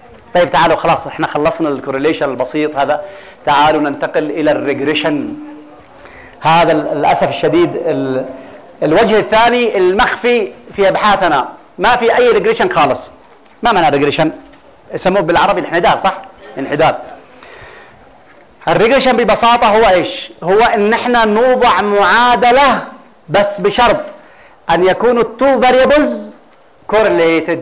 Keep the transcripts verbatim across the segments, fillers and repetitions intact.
طيب تعالوا خلاص احنا خلصنا الكورليشن البسيط هذا، تعالوا ننتقل الى الريجريشن. هذا للاسف الشديد ال... الوجه الثاني المخفي في ابحاثنا، ما في اي ريجريشن خالص. ما معنى ريجريشن؟ يسموه بالعربي الانحدار، صح؟ انحدار. الريجريشن ببساطه هو ايش؟ هو ان احنا نوضع معادله بس بشرط ان يكونوا التو فاريبلز correlated.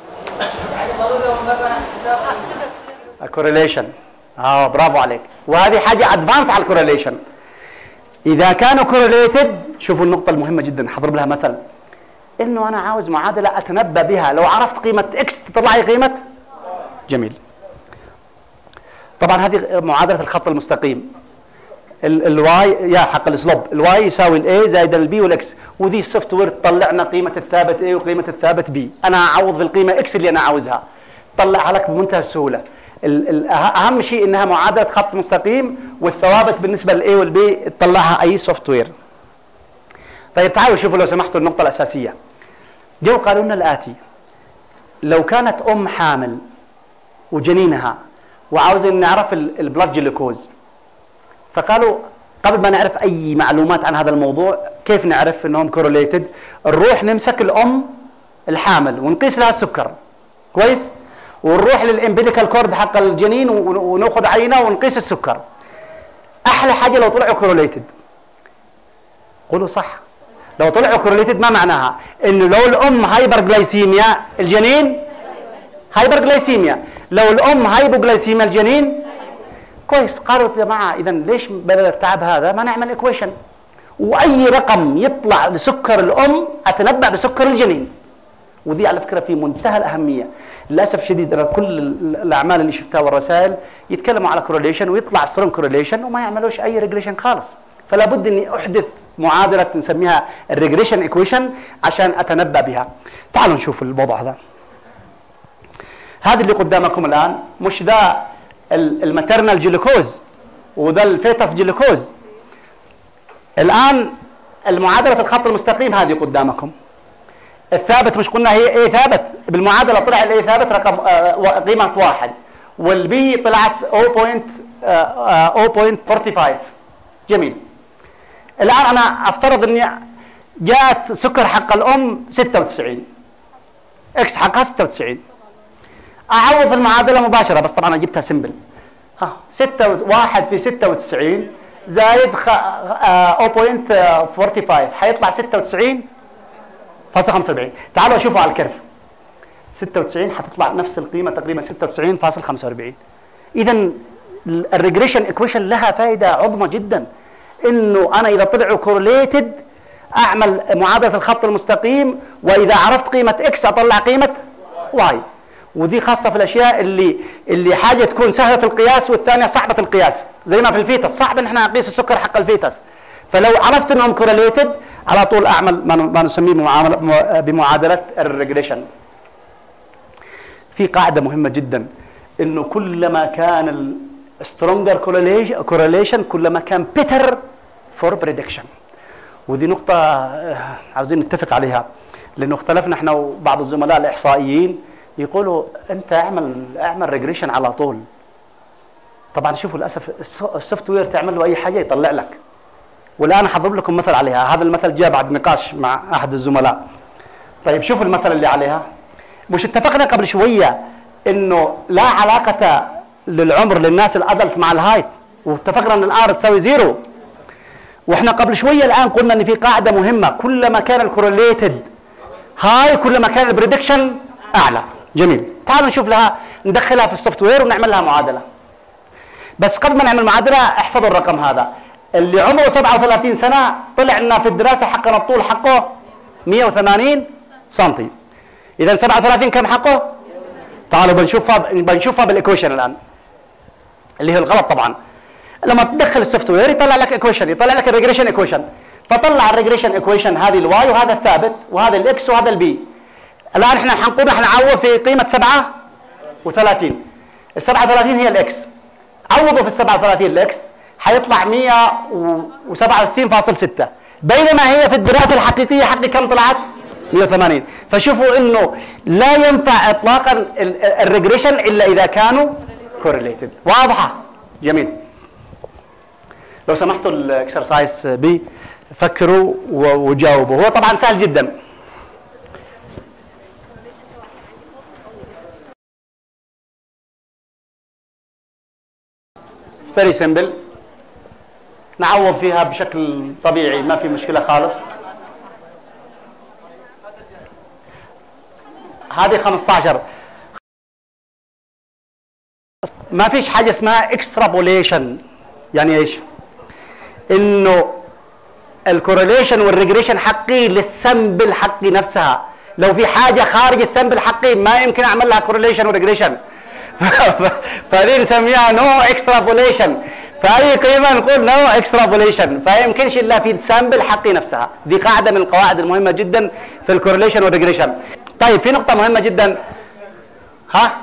الكورليشن اه برافو عليك، وهذه حاجه ادفانس على الكورليشن. اذا كانوا كورليتد، شوفوا النقطه المهمه جدا، حضرب لها مثل، انه انا عاوز معادله اتنبا بها، لو عرفت قيمه اكس تطلع لي قيمه. جميل. طبعا هذه معادله الخط المستقيم. الواي يا حق الاسلوب، الواي يساوي الاي زائد البي والاكس، وذي السوفت وير تطلع لنا قيمه الثابت اي وقيمه الثابت بي. انا اعوض في القيمه اكس اللي انا عاوزها، طلعها لك بمنتهى السهوله. اهم شيء انها معادله خط مستقيم، والثوابت بالنسبه للاي والبي تطلعها اي سوفت وير. طيب تعالوا شوفوا لو سمحتوا النقطه الاساسيه. جو قالوا لنا الاتي: لو كانت ام حامل وجنينها وعاوزين نعرف البلاد جلوكوز، فقالوا قبل ما نعرف اي معلومات عن هذا الموضوع كيف نعرف انهم كورليتد؟ نروح نمسك الام الحامل ونقيس لها السكر، كويس؟ ونروح للامبليكال كورد حق الجنين وناخذ عينه ونقيس السكر. احلى حاجه لو طلعوا كورليتد. قولوا صح. لو طلعوا كورليتد ما معناها؟ انه لو الام هايبر جلايسيميا الجنين هايبر جلايسيميا، لو الام هايبوجلايسيميا الجنين كويس. قالوا يا جماعه اذا ليش بدل التعب هذا ما نعمل ايكويشن، واي رقم يطلع لسكر الام اتنبأ بسكر الجنين. وذي على فكره في منتهى الاهميه. للاسف الشديد انا كل الاعمال اللي شفتها والرسائل يتكلموا على كورليشن ويطلع سترونج كورليشن وما يعملوش اي ريجريشن خالص. فلا بد اني احدث معادله نسميها الريجريشن ايكويشن عشان اتنبأ بها. تعالوا نشوف الموضوع هذا. هذا اللي قدامكم الان مش ذا الماترنال جلوكوز وده الفيتس جلوكوز. الان المعادله الخط المستقيم هذه قدامكم. الثابت مش قلنا هي ايه ثابت؟ بالمعادله طلع الايه ثابت رقم آه قيمه واحد، والبي طلعت صفر فاصلة أربعة وأربعين. جميل. الان انا افترض اني جاءت سكر حق الام ستة وتسعين، اكس حقها ستة وتسعين. اعوض المعادله مباشره، بس طبعا انا جبتها سمبل. ها ستة واحد في ستة وتسعين زائد خ... آه صفر فاصلة أربعة وأربعين حيطلع ستة وتسعين فاصلة خمسة وأربعين. تعالوا شوفوا على الكيرف. ستة وتسعين حتطلع نفس القيمه تقريبا ستة وتسعين فاصلة خمسة وأربعين. اذا الريجريشن ايكويشن لها فائده عظمى جدا، انه انا اذا طلعوا كورليتد اعمل معادله الخط المستقيم، واذا عرفت قيمه اكس اطلع قيمه واي. ودي خاصه في الاشياء اللي اللي حاجه تكون سهله القياس والثانيه صعبه القياس، زي ما في الفيتس صعب ان احنا نقيس السكر حق الفيتس. فلو عرفت انهم كورليتد على طول اعمل ما نسميه بمعادله الريجريشن. في قاعده مهمه جدا، انه كلما كان السترونجر كورليشن كلما كان بيتر فور بريدكشن. ودي نقطه عاوزين نتفق عليها، لانه اختلفنا احنا وبعض الزملاء الاحصائيين يقولوا انت اعمل اعمل ريجريشن على طول. طبعا شوفوا للاسف السوفت وير تعمل له اي حاجه يطلع لك. والان حضرب لكم مثل عليها. هذا المثل جاء بعد نقاش مع احد الزملاء. طيب شوفوا المثل اللي عليها. مش اتفقنا قبل شويه انه لا علاقه للعمر للناس الادلت مع الهايت، واتفقنا ان الار تساوي زيرو. واحنا قبل شويه الان قلنا ان في قاعده مهمه، كلما كان الكورليتد هاي كلما كان البريدكشن اعلى. جميل. تعالوا نشوف لها ندخلها في السوفت وير ونعمل لها معادله. بس قبل ما نعمل معادله احفظوا الرقم هذا. اللي عمره سبعة وثلاثين سنه طلع لنا في الدراسه حقنا الطول حقه مئة وثمانين سم. اذا سبعة وثلاثين كم حقه؟ تعالوا بنشوفها بنشوفها بالايكويشن الان اللي هي الغلط طبعا. لما تدخل السوفت وير يطلع لك ايكويشن، يطلع لك الريجريشن ايكويشن. فطلع الريجريشن ايكويشن هذه الواي وهذا الثابت وهذا الاكس وهذا البي. الان احنا حنقوم حنعوض في قيمه سبعة وثلاثين. ال سبعة وثلاثين هي الاكس. عوضوا في ال سبعة وثلاثين الاكس حيطلع مئة وسبعة وستين فاصلة ستة، بينما هي في الدراسه الحقيقيه حق كم طلعت؟ مئة وثمانين. فشوفوا انه لا ينفع اطلاقا الريجريشن الا اذا كانوا كورليتد. واضحه؟ جميل. لو سمحتوا الاكسرسايز بي فكروا وجاوبوا. هو طبعا سهل جدا. فيري سمبل، نعوض فيها بشكل طبيعي، ما في مشكله خالص. هذه خمسة عشر. ما فيش حاجه اسمها اكسترابوليشن. يعني ايش؟ انه الكورليشن والريجريشن حقي للسمبل حقي نفسها. لو في حاجه خارج السمبل حقي ما يمكن اعمل لها كورليشن وريجريشن. فهذه نسميها نو اكسترابوليشن. فاي قيمه نقول نو اكسترابوليشن، فيمكنش الا في السامبل حقي نفسها. دي قاعده من القواعد المهمه جدا في الكورليشن والريجريشن. طيب في نقطه مهمه جدا. ها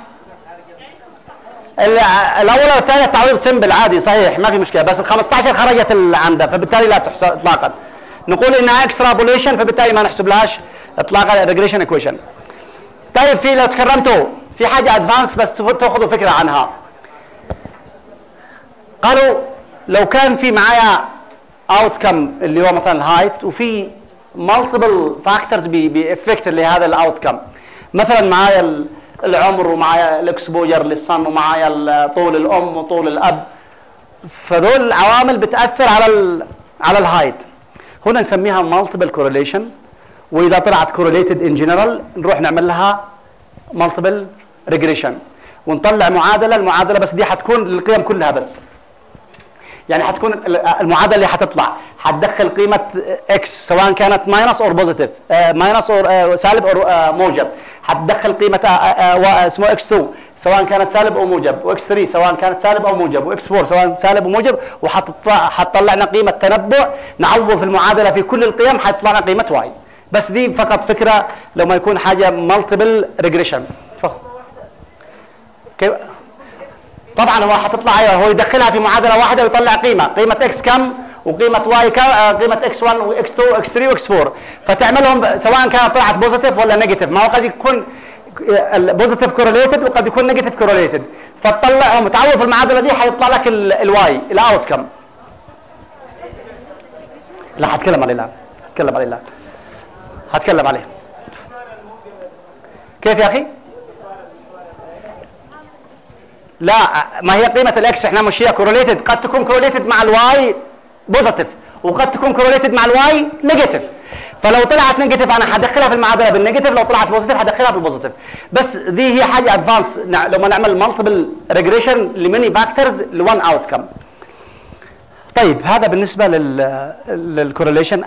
الاول والثاني تعويض سمبل عادي صحيح ما في مشكله، بس ال خمسة عشر خرجت العمده فبالتالي لا تحسب اطلاقا. نقول انها اكسترابوليشن فبالتالي ما نحسب لهاش اطلاقا الريجريشن ايكويشن. طيب في لو تكرمتوا في حاجه ادفانس بس تاخذوا فكره عنها. قالوا لو كان في معايا اوت كم اللي هو مثلا الهايت وفي مالتيبل فاكتورز بيأفكت لهذا الاوت كم، مثلا معايا العمر ومعايا الاكسبوجر للصن ومعايا طول الام وطول الاب، فذول العوامل بتاثر على ال على الهايت. هنا نسميها مالتيبل كورليشن، واذا طلعت كورليتد ان جنرال نروح نعمل لها مالتيبل ريجريشن ونطلع معادله. المعادله بس دي حتكون للقيم كلها بس، يعني حتكون المعادله اللي حتطلع حتدخل قيمه اكس سواء كانت ماينس اور بوزيتيف، ماينس اور سالب اور موجب، حتدخل قيمه اسمه اكس اثنين سواء كانت سالب او موجب، واكس ثلاثة سواء كانت سالب او موجب، واكس أربعة سواء سالب او موجب، وحتطلع لنا قيمه تنبؤ نعوض في المعادله في كل القيم حتطلع لنا قيمه واي. بس دي فقط فكره لما يكون حاجه مالتيبل ريجريشن. كيف؟ طبعا هو حتطلع ايوه هو يدخلها في معادله واحده ويطلع قيمه، قيمه اكس كم وقيمه واي كم، قيمه اكس واحد واكس اثنين واكس ثلاثة واكس أربعة، فتعملهم سواء كانت طلعت بوزيتيف ولا نيجاتيف. ما هو قد يكون البوزيتيف كورليتد وقد يكون نيجاتيف كورليتد، فتطلعهم تعوض في المعادله دي حيطلع لك الواي الاوت كم. لا حتكلم عليه الان، حتكلم عليه الان، حتكلم عليه. كيف يا اخي؟ لا ما هي قيمة الاكس احنا مش هي كورليتد، قد تكون كورليتد مع الواي بوزيتيف وقد تكون كورليتد مع الواي نيجاتيف. فلو طلعت نيجاتيف انا حدخلها في المعادلة بالنيجاتيف، لو طلعت بوزيتيف حدخلها بالبوزيتيف. بس دي هي حاجة ادفانس لما نعمل مالتيبل ريجريشن لميني فاكتورز لوان اوت كم. طيب هذا بالنسبة لل للكورليشن.